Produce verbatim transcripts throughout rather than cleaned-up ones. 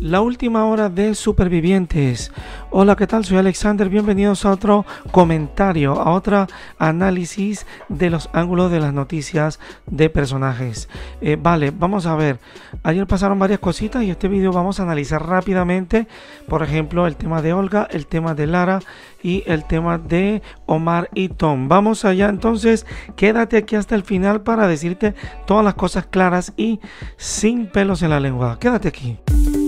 La última hora de Supervivientes. Hola, ¿qué tal? Soy Alexander. Bienvenidos a otro comentario, a otro análisis de los ángulos de las noticias de personajes. Eh, vale, vamos a ver. Ayer pasaron varias cositas y este video vamos a analizar rápidamente. Por ejemplo, el tema de Olga, el tema de Lara y el tema de Omar y Tom. Vamos allá, entonces quédate aquí hasta el final para decirte todas las cosas claras y sin pelos en la lengua. Quédate aquí.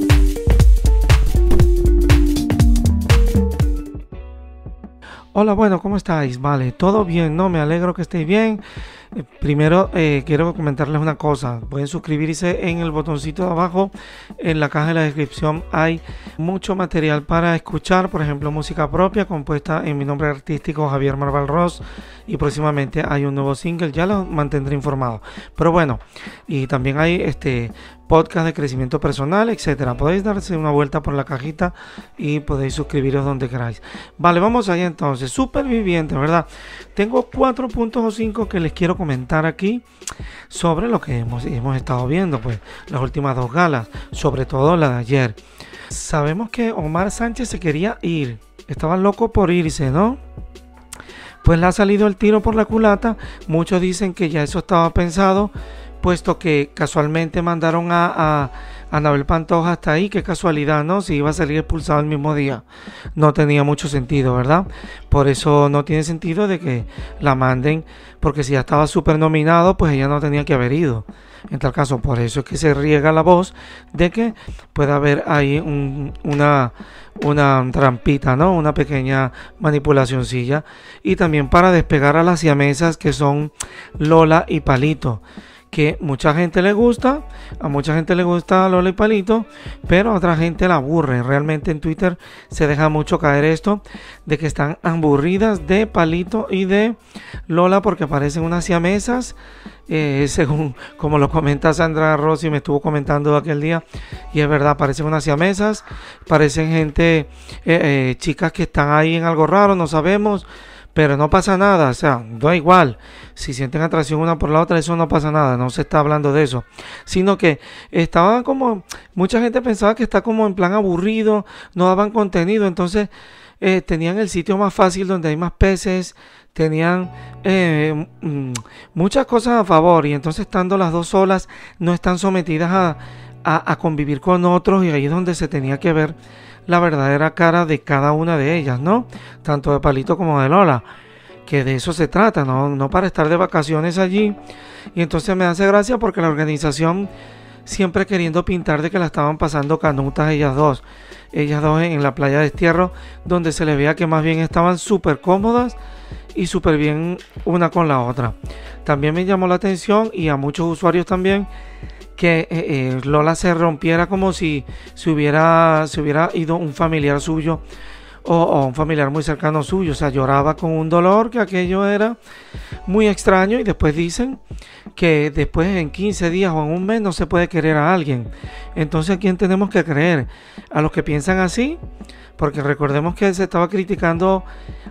Hola, bueno, ¿cómo estáis? Vale, todo bien, ¿no? Me alegro que estéis bien. Eh, primero eh, quiero comentarles una cosa. Pueden suscribirse en el botoncito de abajo. En la caja de la descripción hay mucho material para escuchar. Por ejemplo, música propia compuesta en mi nombre artístico Javier Marval Ross. Y próximamente hay un nuevo single. Ya los mantendré informados. Pero bueno, y también hay este podcast de crecimiento personal, etcétera. Podéis darse una vuelta por la cajita y podéis suscribiros donde queráis. Vale, vamos allá entonces. Superviviente, ¿verdad? Tengo cuatro puntos o cinco que les quiero comentar aquí sobre lo que hemos, hemos estado viendo, pues, las últimas dos galas, sobre todo la de ayer. Sabemos que Omar Sánchez se quería ir, estaba loco por irse, ¿no? Pues le ha salido el tiro por la culata. Muchos dicen que ya eso estaba pensado, puesto que casualmente mandaron a, a Anabel Pantoja hasta ahí. Qué casualidad, ¿no? Si iba a salir expulsado el mismo día. No tenía mucho sentido, ¿verdad? Por eso no tiene sentido de que la manden, porque si ya estaba súper nominado, pues ella no tenía que haber ido. En tal caso, por eso es que se riega la voz de que pueda haber ahí un, una, una trampita, ¿no? Una pequeña manipulacioncilla. Y también para despegar a las siamesas que son Lola y Palito, que mucha gente le gusta, a mucha gente le gusta Lola y Palito, pero a otra gente la aburre. Realmente en Twitter se deja mucho caer esto de que están aburridas de Palito y de Lola porque parecen unas siamesas, eh, según como lo comenta Sandra Rossi, me estuvo comentando aquel día, y es verdad, parecen unas siamesas, parecen gente, eh, eh, chicas que están ahí en algo raro, no sabemos. Pero no pasa nada, o sea, da igual. Si sienten atracción una por la otra, eso no pasa nada, no se está hablando de eso. Sino que estaban como, mucha gente pensaba que está como en plan aburrido, no daban contenido, entonces eh, tenían el sitio más fácil donde hay más peces, tenían eh, mm, muchas cosas a favor, y entonces estando las dos solas, no están sometidas a, a, a convivir con otros, y ahí es donde se tenía que ver la verdadera cara de cada una de ellas, ¿no? Tanto de Palito como de Lola, que de eso se trata, ¿no? No para estar de vacaciones allí. Y entonces me hace gracia porque la organización siempre queriendo pintar de que la estaban pasando canutas ellas dos, ellas dos en la playa de Destierro, donde se les veía que más bien estaban súper cómodas y súper bien una con la otra. También me llamó la atención, y a muchos usuarios también, que eh, eh, Lola se rompiera como si se hubiera, se hubiera ido un familiar suyo o, o un familiar muy cercano suyo. O sea, lloraba con un dolor, que aquello era muy extraño. Y después dicen que después en quince días o en un mes no se puede querer a alguien. Entonces, ¿a quién tenemos que creer? ¿A los que piensan así? Porque recordemos que se estaba criticando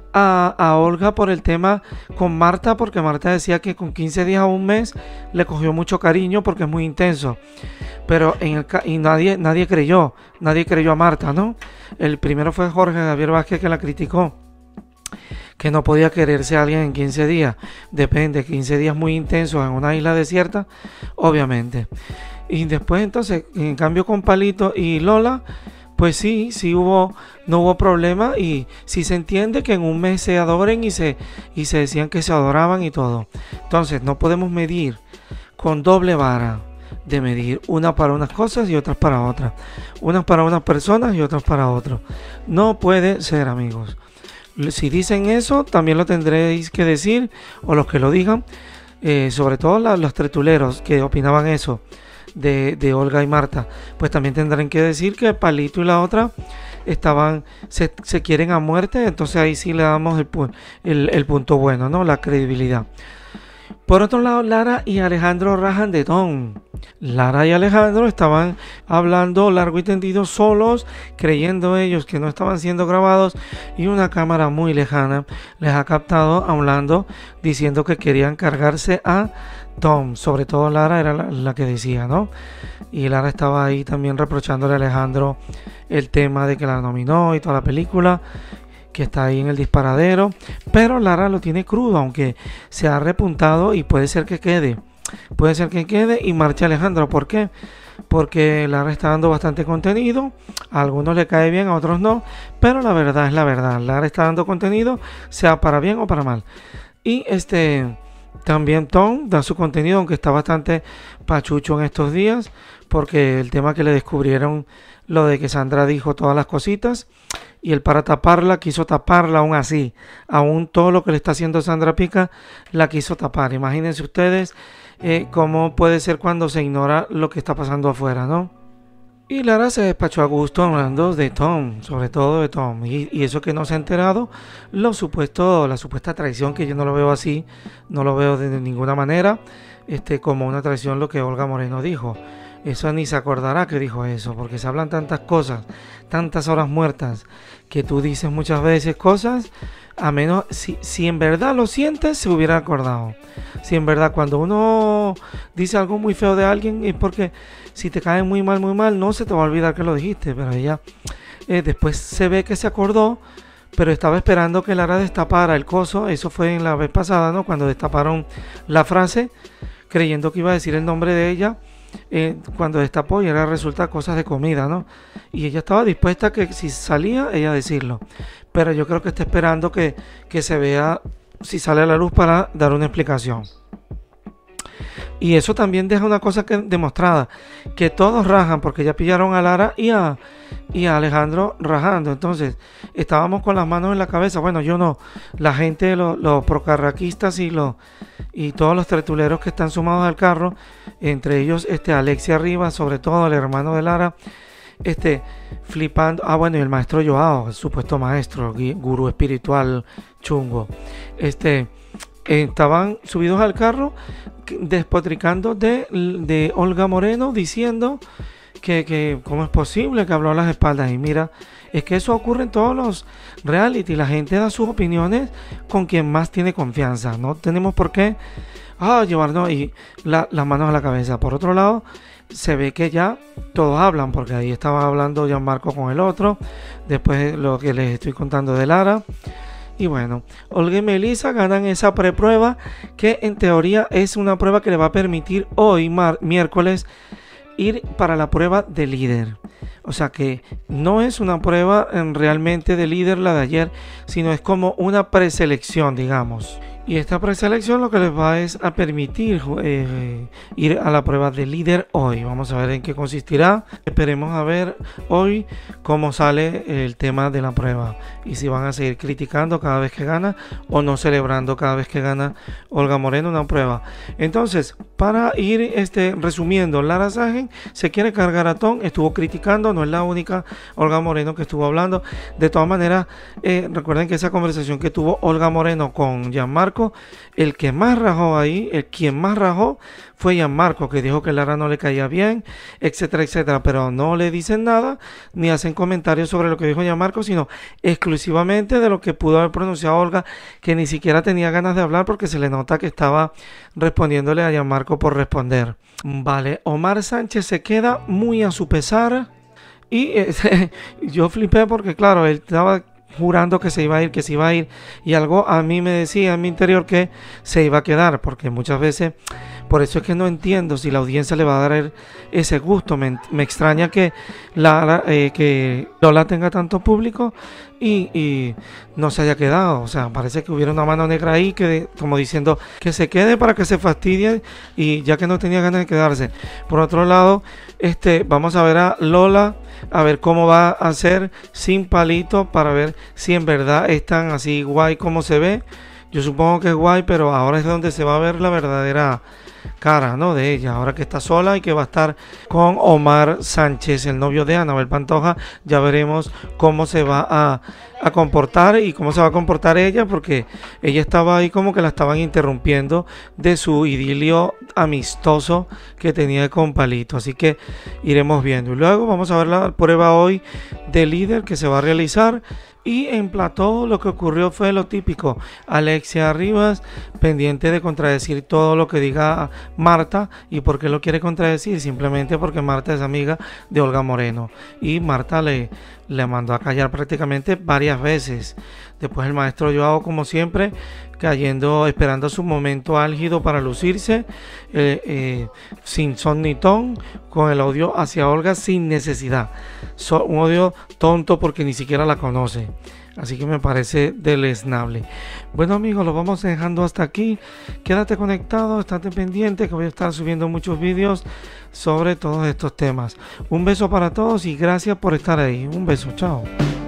a, a Olga por el tema con Marta, porque Marta decía que con quince días o un mes le cogió mucho cariño porque es muy intenso. Pero en el y nadie, nadie creyó, nadie creyó a Marta, ¿no? El primero fue Jorge Javier Vázquez, que la criticó, que no podía quererse a alguien en quince días. Depende, quince días muy intensos en una isla desierta, obviamente. Y después entonces, en cambio con Palito y Lola, pues sí, sí hubo, no hubo problema, y sí se entiende que en un mes se adoren y se, y se decían que se adoraban y todo. Entonces no podemos medir con doble vara de medir, una para unas cosas y otras para otras, unas para unas personas y otras para otros. No puede ser, amigos. Si dicen eso, también lo tendréis que decir, o los que lo digan, eh, sobre todo la, los tretuleros que opinaban eso De, de Olga y Marta, pues también tendrán que decir que Palito y la otra estaban, se, se quieren a muerte. Entonces ahí sí le damos el, el, el punto bueno, ¿no? La credibilidad. Por otro lado, Lara y Alejandro rajan de Tom. Lara y Alejandro estaban hablando largo y tendido solos, creyendo ellos que no estaban siendo grabados, y una cámara muy lejana les ha captado hablando, diciendo que querían cargarse a Tom, sobre todo Lara era la, la que decía, ¿no? Y Lara estaba ahí también reprochándole a Alejandro el tema de que la nominó y toda la película, que está ahí en el disparadero, pero Lara lo tiene crudo, aunque se ha repuntado y puede ser que quede, puede ser que quede y marche Alejandro. ¿Por qué? Porque Lara está dando bastante contenido, a algunos le cae bien, a otros no, pero la verdad es la verdad, Lara está dando contenido, sea para bien o para mal. Y este también Tom da su contenido, aunque está bastante pachucho en estos días, porque el tema que le descubrieron, lo de que Sandra dijo todas las cositas, y él para taparla quiso taparla aún así, aún todo lo que le está haciendo Sandra Pica la quiso tapar. Imagínense ustedes eh, cómo puede ser cuando se ignora lo que está pasando afuera, ¿no? Y Lara se despachó a gusto hablando de Tom, sobre todo de Tom, y, y eso que no se ha enterado, lo supuesto, la supuesta traición, que yo no lo veo así, no lo veo de ninguna manera, este, como una traición lo que Olga Moreno dijo. Eso ni se acordará que dijo eso, porque se hablan tantas cosas, tantas horas muertas, que tú dices muchas veces cosas, a menos, si, si en verdad lo sientes, se hubiera acordado. Si en verdad cuando uno dice algo muy feo de alguien, es porque si te cae muy mal, muy mal, no se te va a olvidar que lo dijiste, pero ella eh, después se ve que se acordó, pero estaba esperando que Lara destapara el coso. Eso fue en la vez pasada, ¿no? Cuando destaparon la frase, creyendo que iba a decir el nombre de ella, eh, cuando destapó y ahora resulta cosas de comida, ¿no? Y ella estaba dispuesta a que si salía, ella decirlo, pero yo creo que está esperando que, que se vea si sale a la luz para dar una explicación. Y eso también deja una cosa que, demostrada, que todos rajan, porque ya pillaron a Lara y a, y a Alejandro rajando. Entonces, estábamos con las manos en la cabeza. Bueno, yo no, la gente, los, los procarraquistas y, los, y todos los tertuleros que están sumados al carro, entre ellos este Alexia Rivas, sobre todo el hermano de Lara, este, flipando. Ah, bueno, y el maestro Joao, el supuesto maestro, gurú espiritual chungo, este... estaban subidos al carro despotricando de, de Olga Moreno, diciendo que, que cómo es posible que habló a las espaldas. Y mira, es que eso ocurre en todos los reality, la gente da sus opiniones con quien más tiene confianza, no tenemos por qué ah, llevarnos y la, las manos a la cabeza. Por otro lado, se ve que ya todos hablan, porque ahí estaba hablando Gianmarco con el otro, después lo que les estoy contando de Lara. Y bueno, Olga y Melissa ganan esa preprueba, que en teoría es una prueba que le va a permitir hoy, miércoles, ir para la prueba de líder. O sea que no es una prueba realmente de líder la de ayer, sino es como una preselección, digamos. Y esta preselección lo que les va es a permitir eh, ir a la prueba de líder hoy. Vamos a ver en qué consistirá. Esperemos a ver hoy cómo sale el tema de la prueba. Y si van a seguir criticando cada vez que gana o no celebrando cada vez que gana Olga Moreno una prueba. Entonces, para ir este, resumiendo, Lara Sagen se quiere cargar a Tom. Estuvo criticando, no es la única Olga Moreno que estuvo hablando. De todas maneras, eh, recuerden que esa conversación que tuvo Olga Moreno con Gianmarco, el que más rajó ahí, el quien más rajó fue Gianmarco, que dijo que Lara no le caía bien, etcétera, etcétera, pero no le dicen nada ni hacen comentarios sobre lo que dijo Gianmarco, sino exclusivamente de lo que pudo haber pronunciado Olga, que ni siquiera tenía ganas de hablar porque se le nota que estaba respondiéndole a Gianmarco por responder. Vale, Omar Sánchez se queda muy a su pesar y eh, yo flipé porque claro, él estaba jurando que se iba a ir, que se iba a ir, y algo a mí me decía en mi interior que se iba a quedar, porque muchas veces, por eso es que no entiendo si la audiencia le va a dar ese gusto. Me, me extraña que, la, eh, que Lola tenga tanto público y, y no se haya quedado. O sea, parece que hubiera una mano negra ahí, que como diciendo que se quede para que se fastidie, y ya que no tenía ganas de quedarse. Por otro lado, este, vamos a ver a Lola, a ver cómo va a ser sin palito, para ver si en verdad es tan así guay como se ve. Yo supongo que es guay, pero ahora es donde se va a ver la verdadera cara, ¿no?, de ella, ahora que está sola y que va a estar con Omar Sánchez, el novio de Anabel Pantoja. Ya veremos cómo se va a, a comportar y cómo se va a comportar ella, porque ella estaba ahí como que la estaban interrumpiendo de su idilio amistoso que tenía con Palito, así que iremos viendo. Y luego vamos a ver la prueba hoy de líder que se va a realizar, Y en plató lo que ocurrió fue lo típico. Alexia Rivas, pendiente de contradecir todo lo que diga Marta. ¿Y por qué lo quiere contradecir? Simplemente porque Marta es amiga de Olga Moreno. Y Marta le, le mandó a callar prácticamente varias veces. Después el maestro Joao, como siempre, cayendo, esperando su momento álgido para lucirse, eh, eh, sin son ni ton, con el odio hacia Olga sin necesidad. So, un odio tonto porque ni siquiera la conoce. Así que me parece deleznable. Bueno amigos, lo vamos dejando hasta aquí. Quédate conectado, estate pendiente que voy a estar subiendo muchos vídeos sobre todos estos temas. Un beso para todos y gracias por estar ahí. Un beso, chao.